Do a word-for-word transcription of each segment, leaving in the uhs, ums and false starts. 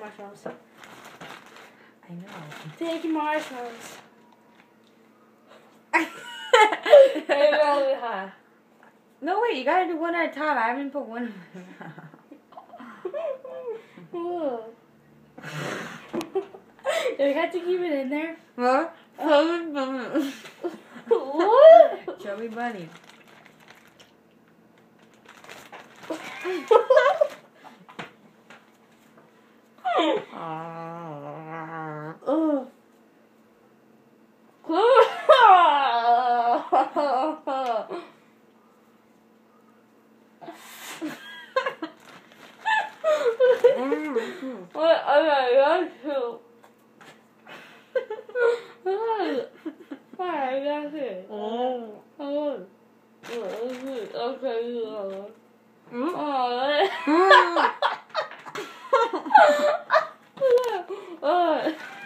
marshmallows. I know. Thank you, marshmallows. No, wait, you gotta do one at a time. I haven't put one in my mouth. Do we have to keep it in there? What? What? Chubby bunny. Oh. What? I got to. I got it. Oh. Oh. Okay. Oh.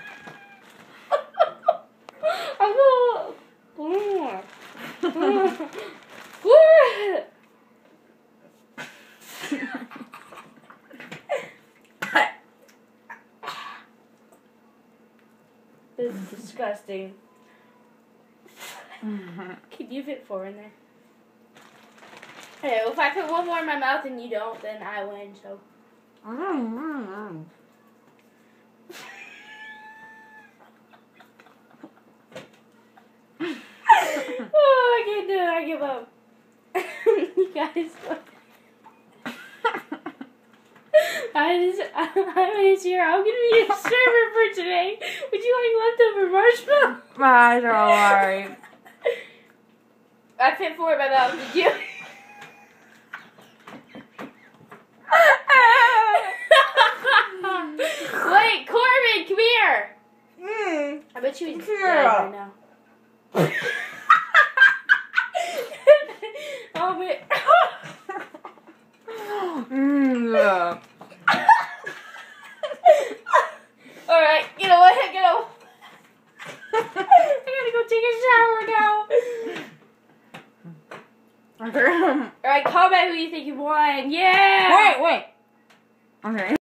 This is disgusting. Can you fit four in there? Okay, well, if I put one more in my mouth and you don't, then I win, so. Oh, I can't do it. I give up. You guys. I just, I'm here. I'm gonna be a server for today. Would you like leftover marshmallow? My eyes are all alright. I fit four in my mouth. Did you? Wait, Corbin, come here. Mm. I bet you he's Here. dead right now. Oh, wait. Mm, yeah. Alright, you know what? I gotta, I gotta go take a shower now. Okay. Alright, comment who you think you won. Yeah! Wait, wait. Okay.